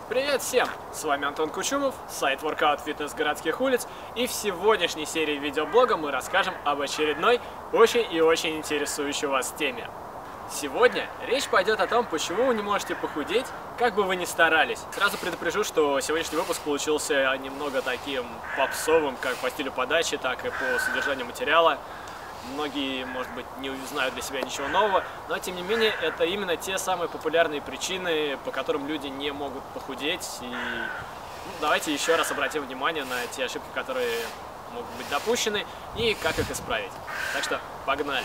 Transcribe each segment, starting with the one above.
Привет всем! С вами Антон Кучумов, сайт Workout Fitness городских улиц, и в сегодняшней серии видеоблога мы расскажем об очередной очень и очень интересующей вас теме. Сегодня речь пойдет о том, почему вы не можете похудеть, как бы вы ни старались. Сразу предупрежу, что сегодняшний выпуск получился немного таким попсовым, как по стилю подачи, так и по содержанию материала. Многие, может быть, не узнают для себя ничего нового, но, тем не менее, это именно те самые популярные причины, по которым люди не могут похудеть. И давайте еще раз обратим внимание на те ошибки, которые могут быть допущены, и как их исправить. Так что, погнали!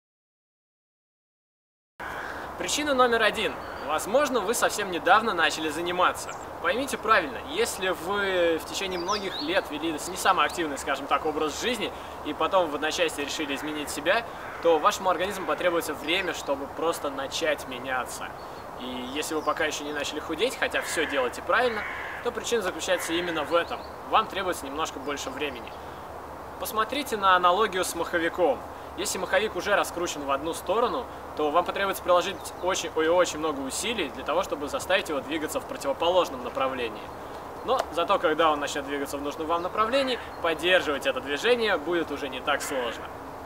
Причина номер один. Возможно, вы совсем недавно начали заниматься. Поймите правильно, если вы в течение многих лет вели не самый активный, скажем так, образ жизни, и потом в одночасье решили изменить себя, то вашему организму потребуется время, чтобы просто начать меняться. И если вы пока еще не начали худеть, хотя все делаете правильно, то причина заключается именно в этом. Вам требуется немножко больше времени. Посмотрите на аналогию с маховиком. Если маховик уже раскручен в одну сторону, то вам потребуется приложить очень много усилий для того, чтобы заставить его двигаться в противоположном направлении. Но зато, когда он начнет двигаться в нужном вам направлении, поддерживать это движение будет уже не так сложно.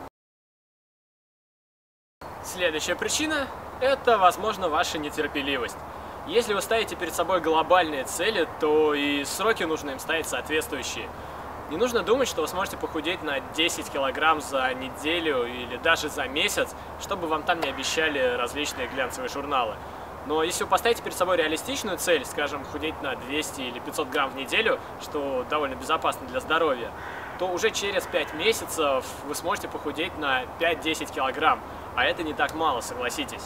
Следующая причина – это, возможно, ваша нетерпеливость. Если вы ставите перед собой глобальные цели, то и сроки нужно им ставить соответствующие. Не нужно думать, что вы сможете похудеть на 10 килограмм за неделю или даже за месяц, чтобы вам там не обещали различные глянцевые журналы. Но если вы поставите перед собой реалистичную цель, скажем, худеть на 200 или 500 грамм в неделю, что довольно безопасно для здоровья, то уже через 5 месяцев вы сможете похудеть на 5-10 килограмм, а это не так мало, согласитесь.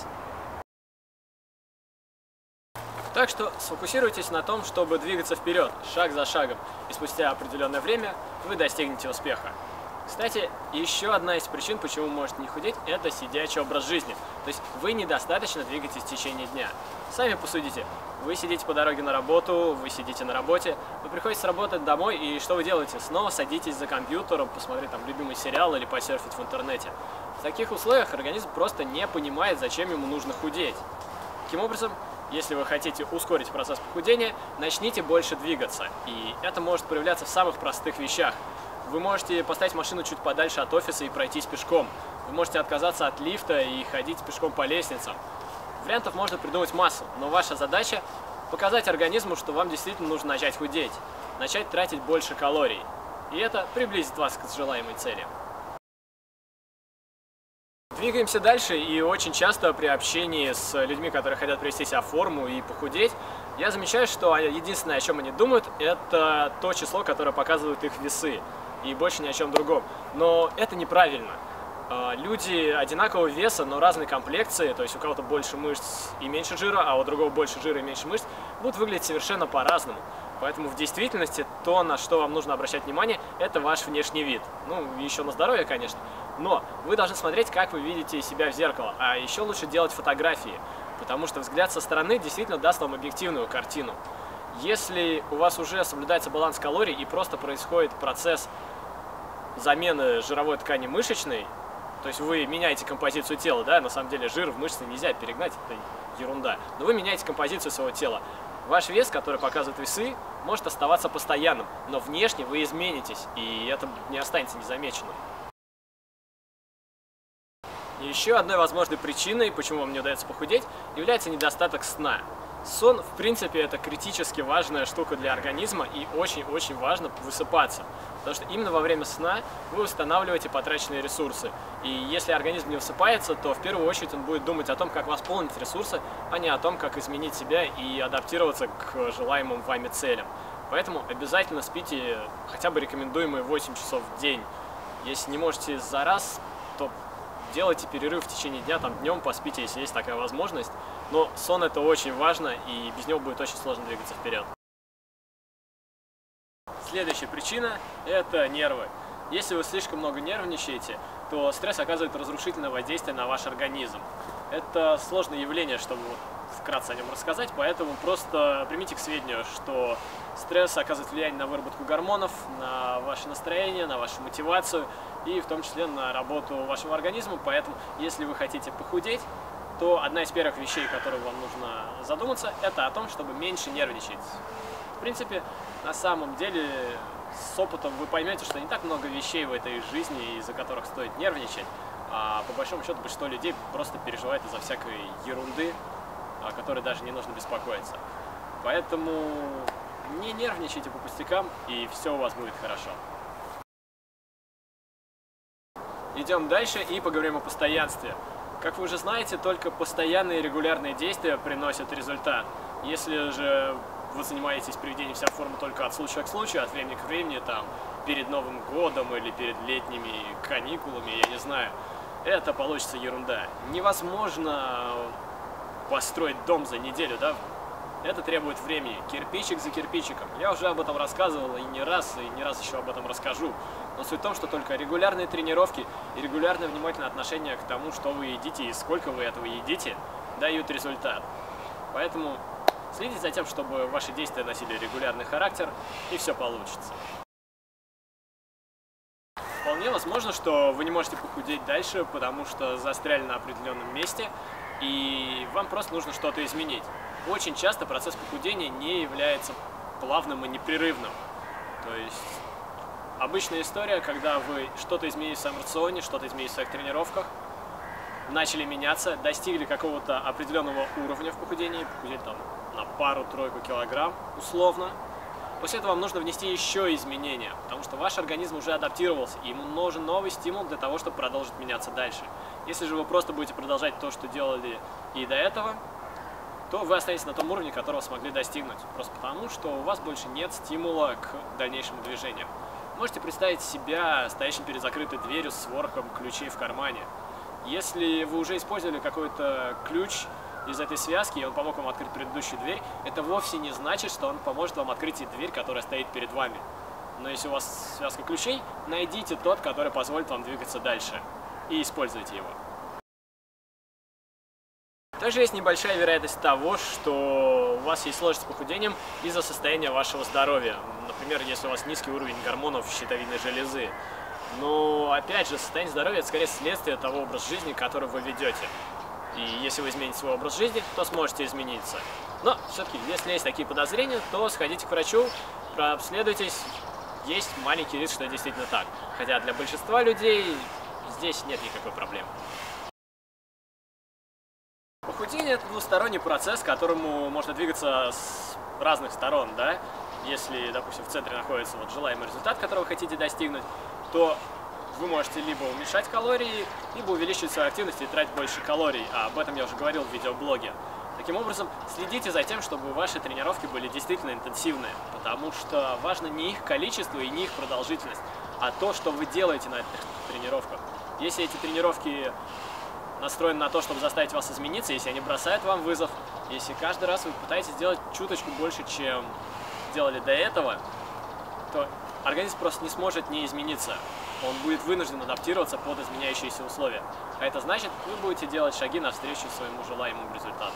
Так что сфокусируйтесь на том, чтобы двигаться вперед, шаг за шагом, и спустя определенное время вы достигнете успеха. Кстати, еще одна из причин, почему вы можете не худеть, это сидячий образ жизни. То есть вы недостаточно двигаетесь в течение дня. Сами посудите, вы сидите по дороге на работу, вы сидите на работе, вы приходите с работы домой, и что вы делаете? Снова садитесь за компьютером, посмотреть там любимый сериал или посерфить в интернете. В таких условиях организм просто не понимает, зачем ему нужно худеть. Таким образом, если вы хотите ускорить процесс похудения, начните больше двигаться. И это может проявляться в самых простых вещах. Вы можете поставить машину чуть подальше от офиса и пройтись пешком. Вы можете отказаться от лифта и ходить пешком по лестницам. Вариантов можно придумать массу, но ваша задача – показать организму, что вам действительно нужно начать худеть, начать тратить больше калорий. И это приблизит вас к желаемой цели. Двигаемся дальше, и очень часто при общении с людьми, которые хотят привести себя в форму и похудеть, я замечаю, что единственное, о чем они думают, это то число, которое показывают их весы, и больше ни о чем другом. Но это неправильно. Люди одинакового веса, но разной комплекции, то есть у кого-то больше мышц и меньше жира, а у другого больше жира и меньше мышц, будут выглядеть совершенно по-разному. Поэтому в действительности то, на что вам нужно обращать внимание, это ваш внешний вид. Ну, еще на здоровье, конечно. Но вы должны смотреть, как вы видите себя в зеркало. А еще лучше делать фотографии, потому что взгляд со стороны действительно даст вам объективную картину. Если у вас уже соблюдается баланс калорий и просто происходит процесс замены жировой ткани мышечной, то есть вы меняете композицию тела, да, на самом деле жир в мышцы нельзя перегнать, это ерунда, но вы меняете композицию своего тела. Ваш вес, который показывает весы, может оставаться постоянным, но внешне вы изменитесь, и это не останется незамеченным. Еще одной возможной причиной, почему вам не удается похудеть, является недостаток сна. Сон, в принципе, это критически важная штука для организма, и очень-очень важно высыпаться. Потому что именно во время сна вы восстанавливаете потраченные ресурсы. И если организм не высыпается, то в первую очередь он будет думать о том, как восполнить ресурсы, а не о том, как изменить себя и адаптироваться к желаемым вами целям. Поэтому обязательно спите хотя бы рекомендуемые 8 часов в день. Если не можете за раз, то делайте перерыв в течение дня, там днем поспите, если есть такая возможность. Но сон это очень важно, и без него будет очень сложно двигаться вперед. Следующая причина – это нервы. Если вы слишком много нервничаете, то стресс оказывает разрушительное воздействие на ваш организм. Это сложное явление, чтобы вкратце о нем рассказать, поэтому просто примите к сведению, что стресс оказывает влияние на выработку гормонов, на ваше настроение, на вашу мотивацию и в том числе на работу вашего организма. Поэтому, если вы хотите похудеть, то одна из первых вещей, о которой вам нужно задуматься, это о том, чтобы меньше нервничать. В принципе, на самом деле, с опытом вы поймете, что не так много вещей в этой жизни, из-за которых стоит нервничать, а по большому счету большинство людей просто переживает из-за всякой ерунды, о которой даже не нужно беспокоиться. Поэтому не нервничайте по пустякам, и все у вас будет хорошо. Идем дальше и поговорим о постоянстве. Как вы уже знаете, только постоянные и регулярные действия приносят результат. Если же вы занимаетесь приведением себя в форму только от случая к случаю, от времени к времени, там, перед Новым годом или перед летними каникулами, я не знаю, это получится ерунда. Невозможно построить дом за неделю, да? Это требует времени, кирпичик за кирпичиком. Я уже об этом рассказывал и не раз еще об этом расскажу. Но суть в том, что только регулярные тренировки и регулярное внимательное отношение к тому, что вы едите и сколько вы этого едите, дают результат. Поэтому следите за тем, чтобы ваши действия носили регулярный характер, и все получится. Вполне возможно, что вы не можете похудеть дальше, потому что застряли на определенном месте, и вам просто нужно что-то изменить. Очень часто процесс похудения не является плавным и непрерывным. То есть обычная история, когда вы что-то изменили в своем рационе, что-то изменили в своих тренировках, начали меняться, достигли какого-то определенного уровня в похудении, похудели там на пару-тройку килограмм условно. После этого вам нужно внести еще изменения, потому что ваш организм уже адаптировался, и ему нужен новый стимул для того, чтобы продолжить меняться дальше. Если же вы просто будете продолжать то, что делали и до этого, то вы останетесь на том уровне, которого смогли достигнуть. Просто потому, что у вас больше нет стимула к дальнейшему движению. Можете представить себя стоящим перед закрытой дверью с ворохом ключей в кармане. Если вы уже использовали какой-то ключ из этой связки, и он помог вам открыть предыдущую дверь, это вовсе не значит, что он поможет вам открыть и дверь, которая стоит перед вами. Но если у вас связка ключей, найдите тот, который позволит вам двигаться дальше, и используйте его. Также есть небольшая вероятность того, что у вас есть сложность с похудением из-за состояния вашего здоровья. Например, если у вас низкий уровень гормонов щитовидной железы. Но, опять же, состояние здоровья – это скорее следствие того образа жизни, который вы ведете. И если вы измените свой образ жизни, то сможете измениться. Но, все-таки, если есть такие подозрения, то сходите к врачу, прообследуйтесь. Есть маленький риск, что это действительно так. Хотя для большинства людей здесь нет никакой проблемы. Похудение – это двусторонний процесс, к которому можно двигаться с разных сторон, да? Если, допустим, в центре находится вот желаемый результат, который вы хотите достигнуть, то вы можете либо уменьшать калории, либо увеличивать свою активность и тратить больше калорий. А об этом я уже говорил в видеоблоге. Таким образом, следите за тем, чтобы ваши тренировки были действительно интенсивные, потому что важно не их количество и не их продолжительность, а то, что вы делаете на этих тренировках. Если эти тренировки настроены на то, чтобы заставить вас измениться, если они бросают вам вызов, если каждый раз вы пытаетесь сделать чуточку больше, чем делали до этого, то организм просто не сможет не измениться. Он будет вынужден адаптироваться под изменяющиеся условия. А это значит, вы будете делать шаги навстречу своему желаемому результату.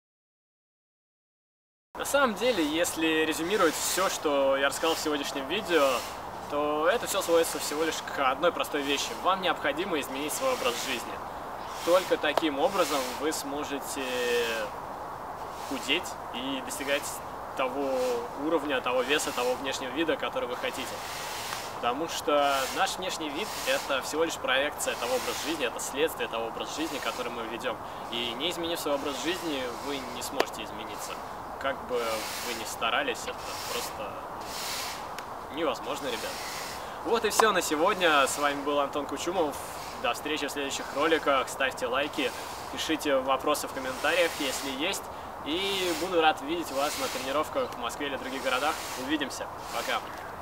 На самом деле, если резюмировать все, что я рассказал в сегодняшнем видео, то это все сводится всего лишь к одной простой вещи. Вам необходимо изменить свой образ жизни. Только таким образом вы сможете худеть и достигать того уровня, того веса, того внешнего вида, который вы хотите. Потому что наш внешний вид – это всего лишь проекция того образа жизни, это следствие того образа жизни, который мы ведем. И не изменив свой образ жизни, вы не сможете измениться. Как бы вы ни старались, это просто невозможно, ребят. Вот и все на сегодня. С вами был Антон Кучумов. До встречи в следующих роликах. Ставьте лайки, пишите вопросы в комментариях, если есть. И буду рад видеть вас на тренировках в Москве или других городах. Увидимся. Пока.